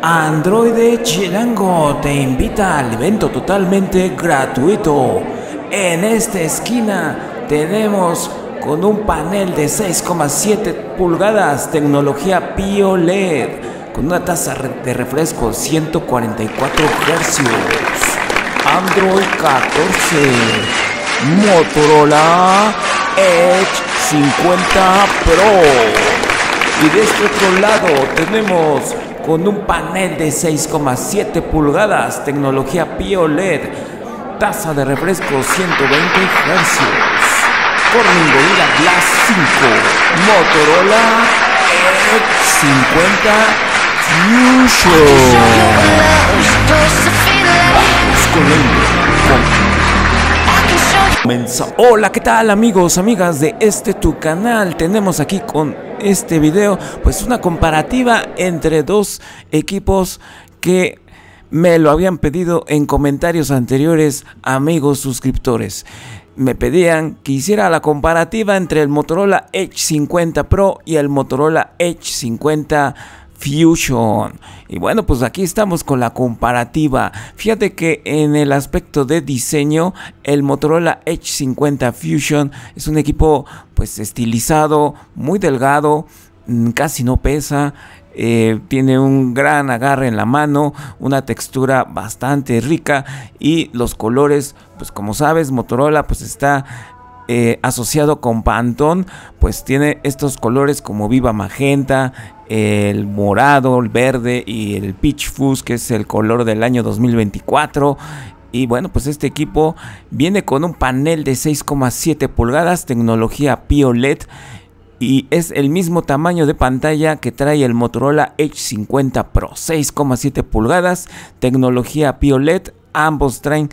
Android Chilango te invita al evento totalmente gratuito. En esta esquina tenemos con un panel de 6,7 pulgadas, tecnología PIO-LED, con una tasa de refresco 144 Hz, Android 14, Motorola Edge 50 Pro. Y de este otro lado tenemos con un panel de 6,7 pulgadas, tecnología PIO-LED, tasa de refresco 120 Hz, Corning Gorilla Glass 5, Motorola Edge 50 Fusion. Vamos con el Hola, ¿qué tal amigos, amigas de tu canal? Tenemos aquí con este video pues una comparativa entre dos equipos que me lo habían pedido en comentarios anteriores, amigos suscriptores. Me pedían que hiciera la comparativa entre el Motorola Edge 50 Pro y el Motorola Edge 50 Fusion. Y bueno, pues aquí estamos con la comparativa. Fíjate que en el aspecto de diseño, el Motorola Edge 50 Fusion es un equipo pues estilizado, muy delgado, casi no pesa. Tiene un gran agarre en la mano, una textura bastante rica y los colores, pues como sabes, Motorola pues está asociado con Pantone, pues tiene estos colores como viva magenta, el morado, el verde y el peach fuzz, que es el color del año 2024. Y bueno, pues este equipo viene con un panel de 6,7 pulgadas, tecnología PIO-LED, y es el mismo tamaño de pantalla que trae el Motorola Edge 50 Pro, 6,7 pulgadas, tecnología PIO-LED. Ambos traen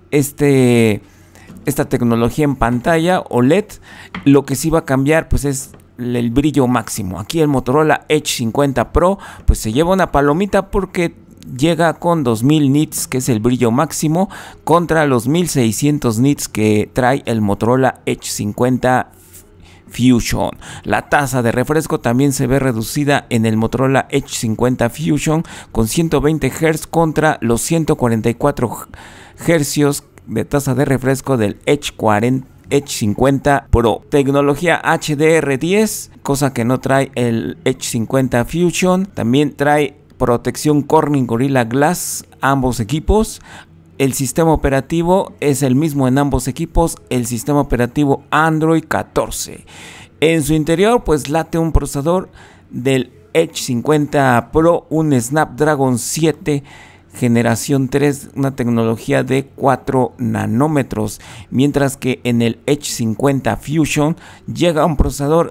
esta tecnología en pantalla OLED. Lo que sí va a cambiar pues es el brillo máximo. Aquí el Motorola Edge 50 Pro pues se lleva una palomita porque llega con 2000 nits, que es el brillo máximo, contra los 1600 nits que trae el Motorola Edge 50 Fusion. La tasa de refresco también se ve reducida en el Motorola Edge 50 Fusion con 120 Hz contra los 144 Hz de tasa de refresco del Edge 50 Pro. Tecnología HDR10, cosa que no trae el Edge 50 Fusion. También trae protección Corning Gorilla Glass ambos equipos. El sistema operativo es el mismo en ambos equipos, el sistema operativo Android 14. En su interior pues late un procesador del Edge 50 Pro, un Snapdragon 7 generación 3, una tecnología de 4 nanómetros, mientras que en el Edge 50 Fusion llega un procesador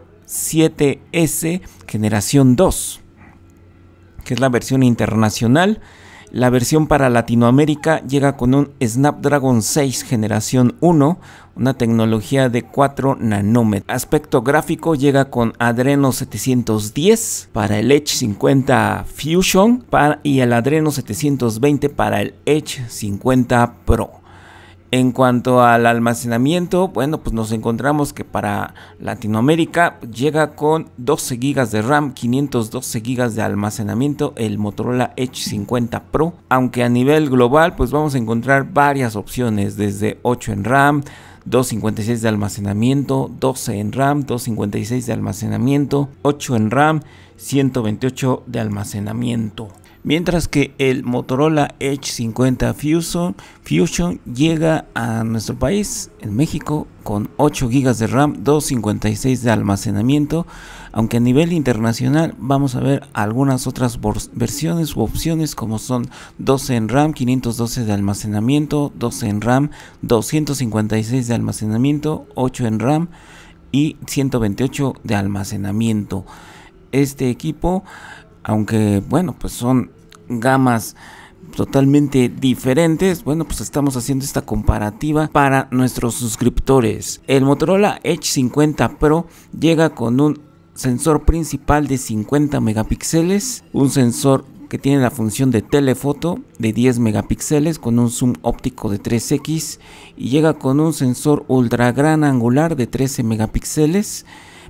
7S generación 2, que es la versión internacional. La versión para Latinoamérica llega con un Snapdragon 6 generación 1, una tecnología de 4 nanómetros. Aspecto gráfico llega con Adreno 710 para el Edge 50 Fusion y el Adreno 720 para el Edge 50 Pro. En cuanto al almacenamiento, bueno, pues nos encontramos que para Latinoamérica llega con 12 GB de RAM, 512 GB de almacenamiento el Motorola Edge 50 Pro, aunque a nivel global pues vamos a encontrar varias opciones, desde 8 en RAM, 256 de almacenamiento, 12 en RAM, 256 de almacenamiento, 8 en RAM, 128 de almacenamiento. Mientras que el Motorola Edge 50 Fusion llega a nuestro país, en México, con 8 GB de RAM, 256 de almacenamiento, aunque a nivel internacional vamos a ver algunas otras versiones u opciones como son 12 en RAM, 512 de almacenamiento, 12 en RAM, 256 de almacenamiento, 8 en RAM y 128 de almacenamiento. Este equipo, aunque bueno, pues son gamas totalmente diferentes, bueno, pues estamos haciendo esta comparativa para nuestros suscriptores. El Motorola Edge 50 Pro llega con un sensor principal de 50 megapíxeles, un sensor que tiene la función de telefoto de 10 megapíxeles con un zoom óptico de 3x y llega con un sensor ultra gran angular de 13 megapíxeles,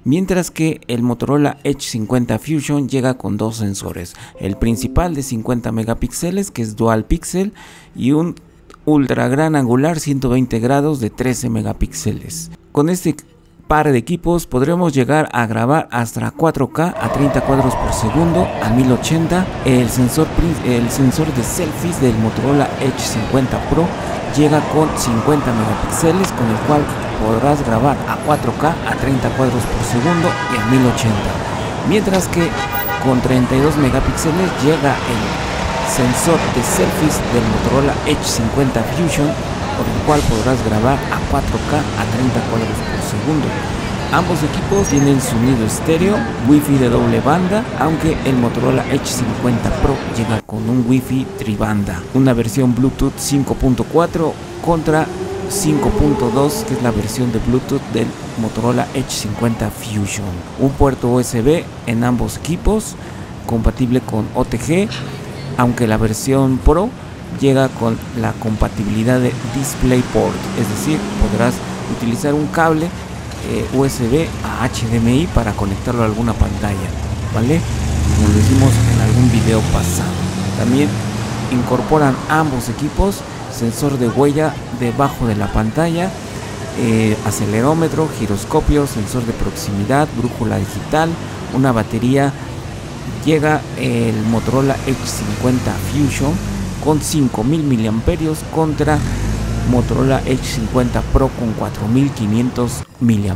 mientras que el Motorola Edge 50 Fusion llega con dos sensores, el principal de 50 megapíxeles que es Dual Pixel y un ultra gran angular 120 grados de 13 megapíxeles. Con este par de equipos podremos llegar a grabar hasta 4K a 30 cuadros por segundo a 1080. El sensor de selfies del Motorola Edge 50 Pro llega con 50 megapíxeles, con el cual podrás grabar a 4K a 30 cuadros por segundo y a 1080, mientras que con 32 megapíxeles llega el sensor de selfies del Motorola Edge 50 Fusion, por el cual podrás grabar a 4K a 30 cuadros por segundo. Ambos equipos tienen sonido estéreo, Wi-Fi de doble banda, aunque el Motorola Edge 50 Pro llega con un Wi-Fi tribanda, una versión Bluetooth 5.4 contra 5.2, que es la versión de Bluetooth del Motorola Edge 50 Fusion. Un puerto USB en ambos equipos, compatible con OTG, aunque la versión Pro llega con la compatibilidad de DisplayPort, es decir, podrás utilizar un cable USB a HDMI para conectarlo a alguna pantalla, ¿vale? Como lo hicimos en algún video pasado. También incorporan ambos equipos sensor de huella debajo de la pantalla, acelerómetro, giroscopio, sensor de proximidad, brújula digital, una batería. Llega el Motorola Edge 50 Fusion con 5000 mAh contra Motorola Edge 50 Pro con 4500 mAh.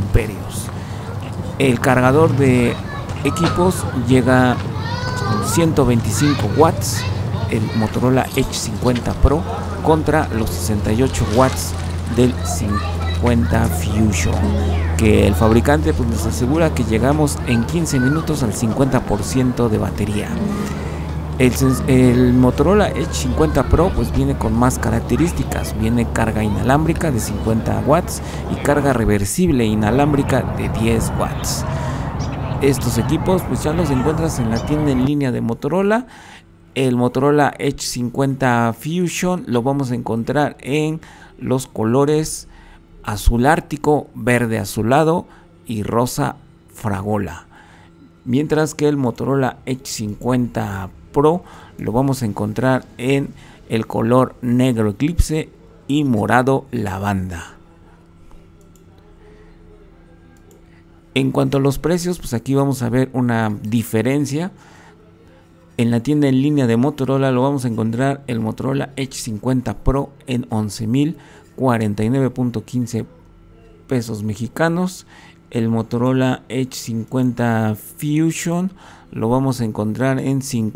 El cargador de equipos llega con 125 watts el Motorola Edge 50 Pro contra los 68 watts del 50 Fusion, que el fabricante pues nos asegura que llegamos en 15 minutos al 50% de batería. El Motorola Edge 50 Pro pues viene con más características, viene carga inalámbrica de 50 watts y carga reversible inalámbrica de 10 watts. Estos equipos pues ya los encuentras en la tienda en línea de Motorola. El Motorola Edge 50 Fusion lo vamos a encontrar en los colores azul ártico, verde azulado y rosa fragola, mientras que el Motorola Edge 50 Pro lo vamos a encontrar en el color negro eclipse y morado lavanda. En cuanto a los precios, pues aquí vamos a ver una diferencia. En la tienda en línea de Motorola lo vamos a encontrar el Motorola Edge 50 Pro en 11,049.15 pesos mexicanos. El Motorola Edge 50 Fusion lo vamos a encontrar en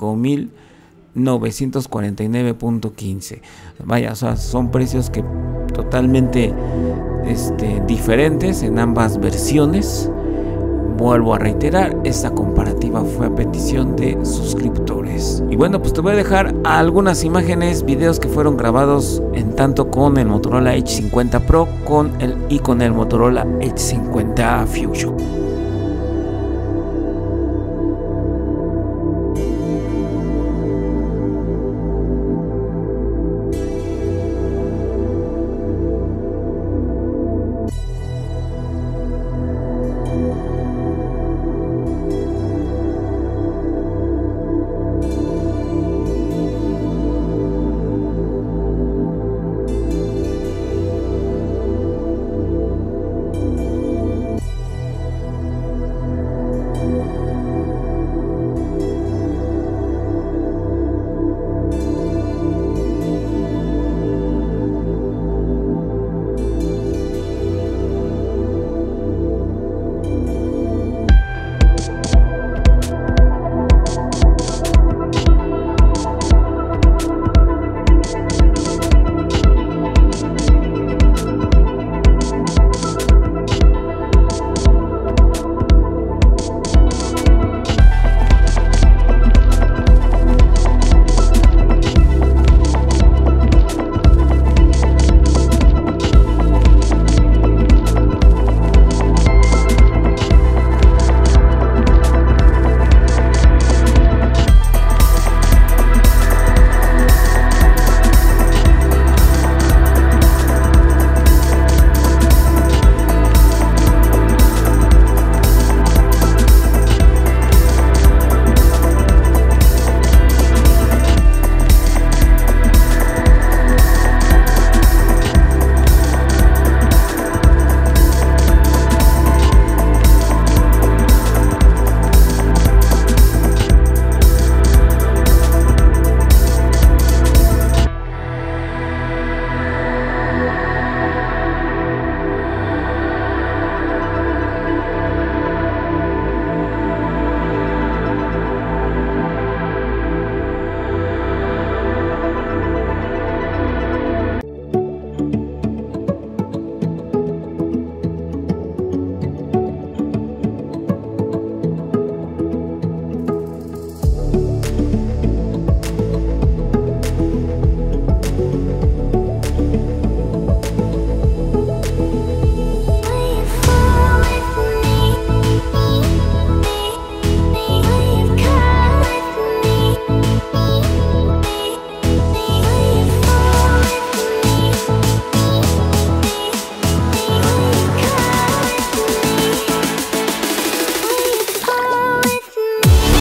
5,949.15. Vaya, o sea, son precios que totalmente diferentes en ambas versiones. Vuelvo a reiterar, esta comparativa fue a petición de suscriptores. Y bueno, pues te voy a dejar algunas imágenes, videos que fueron grabados en tanto con el Motorola Edge 50 Pro y con el Motorola Edge 50 Fusion.